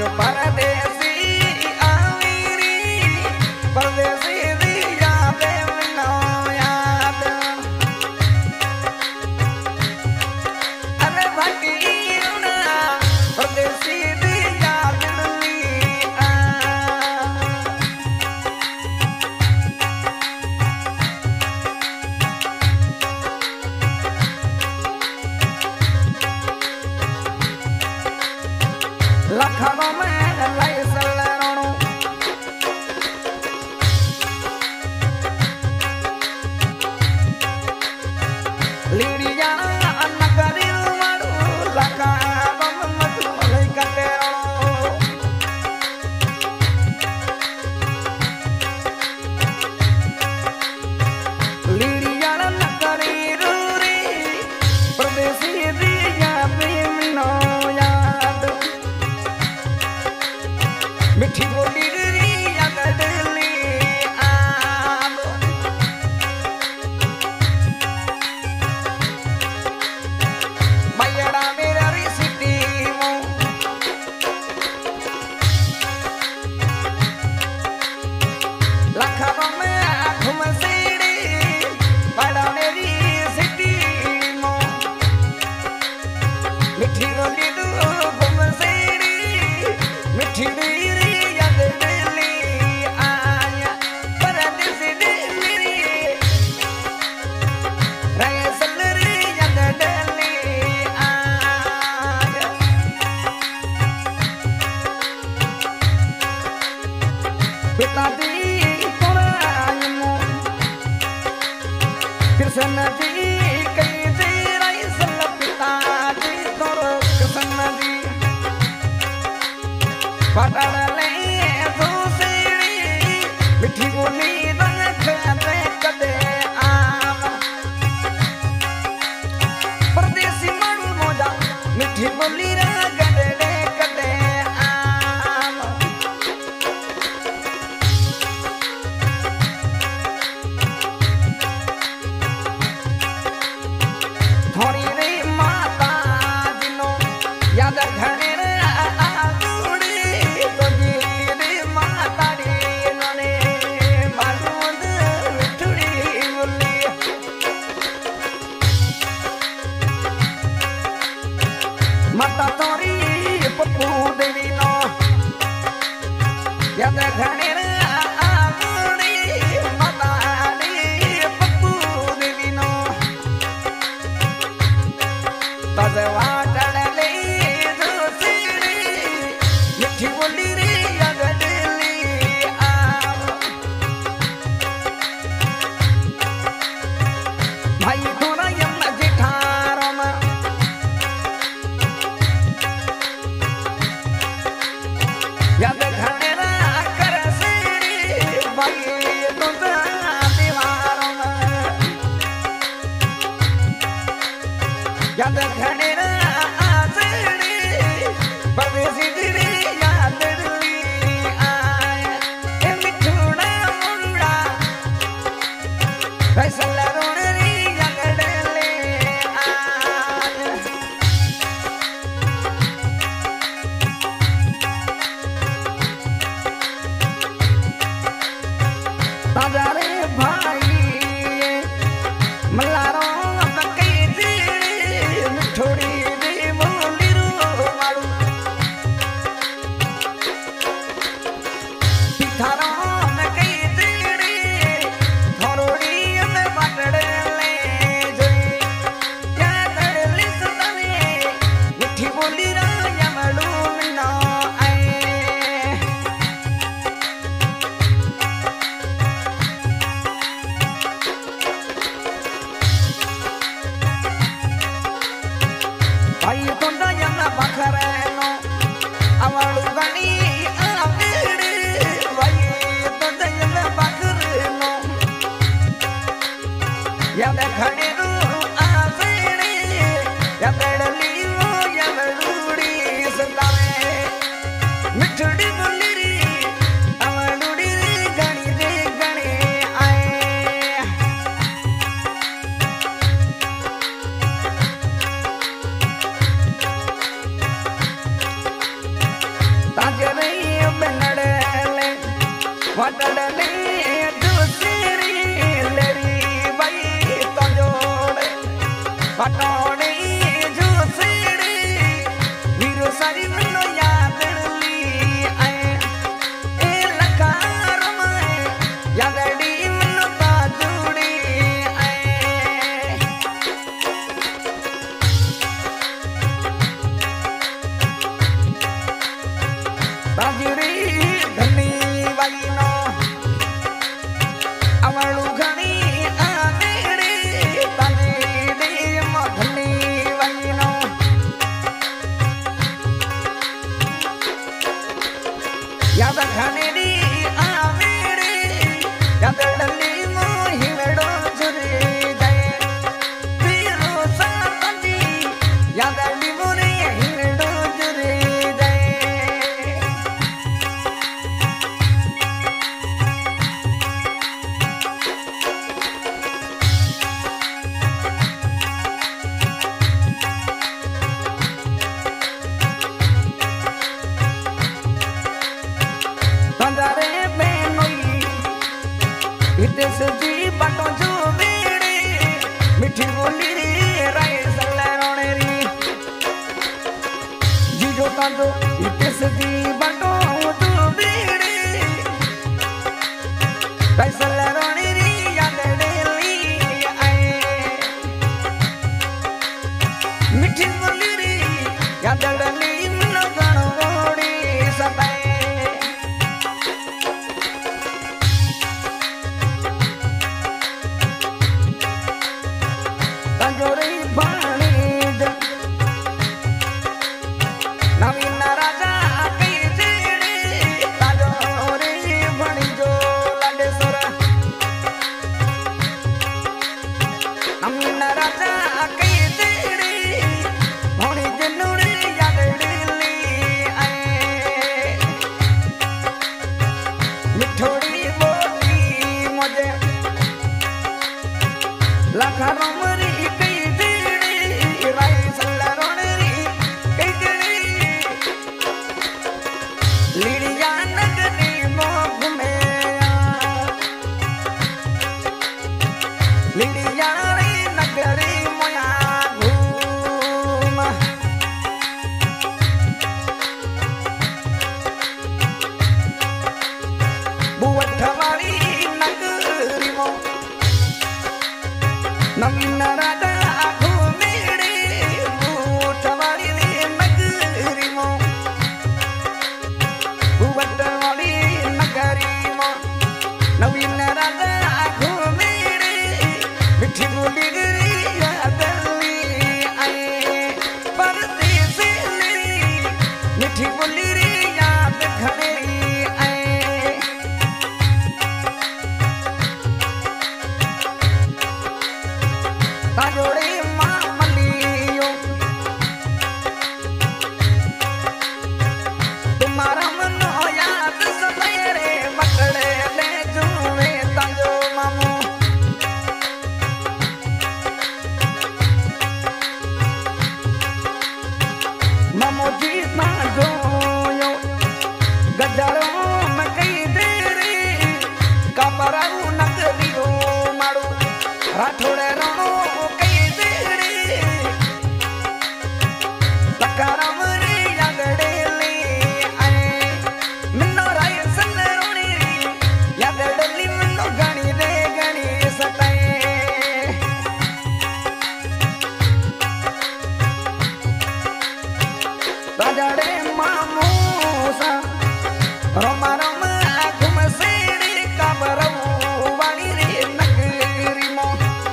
परदेसी आवीरी परदेसी दिया दे मनो याद अरे भटीना परदेसी दिया दिल्ली लखनऊ में लाई सलरों लीड़िया नगरी मारू लखनऊ में मत भलाई कटे लीड़िया नगरी रूरी परदेसी दिया प्रेमनो मिठी बोली री अगडली आम मैयड़ा मेरा री सिटी मो लखनऊ में घूम सीढ़ी बड़ा मेरी सिटी मो मिठी बोली दू घूम सीढ़ी मिठी पिताजी पुरायमो कृष्ण जी कई जी राइसल पिताजी तोरो कृष्ण जी पटड़ले दूसरी मिठी बोली रंग दे कदे आम परदेसी मारू मोजा मिठी बोली रंग दे कदे आम थोड़ी रे माता जिनो याद घने रे आगुड़ी तो जी रे माता रे नने मालूद मिठड़ी बोली माता तोरी पप्पू देवी नो याद घने रे आगुड़ी माता रे पप्पू देवी नो तजवा डले दूसरी मिठी बोली रे अगडली आम भाई थोड़ा यम जेठारम याद घने रा कर सीरी भाई तो दीवारम याद घने रा आसड़ी परदेसी दिली याद दिली आए ए मिठुड़ा मुंडा फैसल रोड़ी अगडले आए ताजारे भाई मल्लारो थोड़ी रे मोली रू मारू पिठारो में कई तेड़ी थोड़ी में बटड़े ले जोई क्या तड़ली सुतने मिठी बोली रा यमलू मिनो आए याद खनेरी आवेड़ी याद डली मोहिड़ो जुरे जाए पीरो सातंजी याद डली मोरे हिड़ो जुरे जाए पंजारे हितेश जी बाटो जो बेड़े मिठी बोली रे राय सल्लारोने री जी जो तांजो हितेश जी बाटो जो बेड़े राय सल्लारोने री याद डेली आए मिठी बोली रे याद डेली लगन गोड़ी सताए नवीन राजा घूमेड़े बूटवाड़ी नगरी मो बुवटवाड़ी नगरी मो नवीन राजा घूमेड़े मिठी बोली गिरी यादली आए परदेस मिठी बोली रे याद खड़ेरी आए ताजोड़े मामलियो तुम्हारा मनो याद सवेरे मकड़े ले जुए ताजो मामू मामो जी ताजो यो गजरों में कई देरी कपराऊ नगरियो मारू राठोड़े रणो रोमा रोमा घुम सेड़ी कबरऊ वाली रे नगरी मो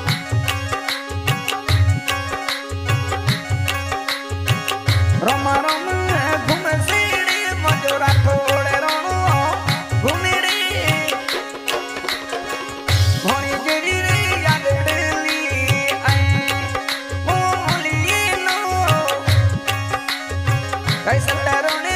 रोमा रोमा घुम सेड़ी मजोरा थोड़े रोनो घुमेड़े घोड़ी जेड़ी रे याद डली आए बोलिए नो कैसे डरोने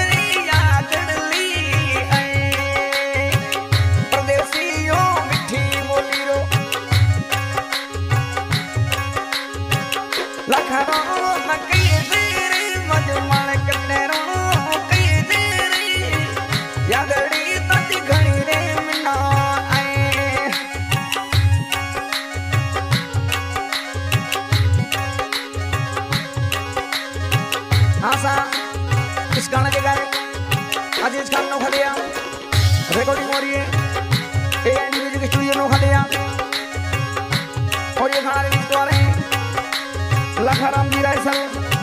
इस गाने के गाए अजीज खान नौ खड़िया रिकॉर्डिंग हो रही है एएनडी म्यूजिक स्टूडियो नौ खड़िया और ये गाना रिलीज तो आ रहे हैं लखाराम जी रायसल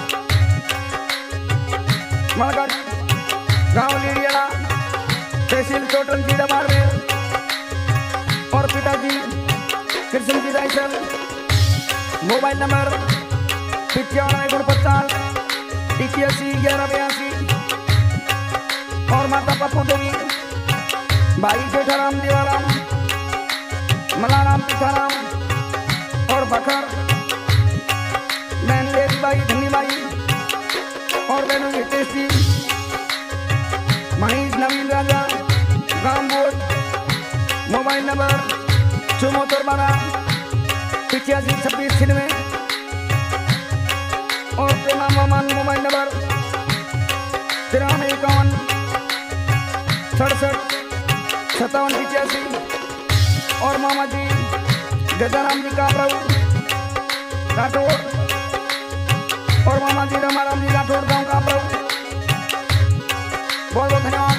मलगढ़ गांव लीडियाला तहसील टोटल जिला बाड़मेर और पिताजी कृष्ण जी रायसल मोबाइल नंबर 9549 81 1182 और माता पप्पू देवी भाई जेठाराम देवाराम मलाराम पिताराम और बखर बहन देवी बाई धनी बाई और बहनों हितेश जी मनीष नवीन राजा गांव बोर्ड मोबाइल नंबर 8412 और प्रेमा मोहम्मद मोबाइल नंबर 9351 67 5785 और मामा जी गजाराम जी का प्रभु राठौर और मामा जी रमाराम जी राठौर गाँव का प्रभु बहुत बहुत धन्यवाद।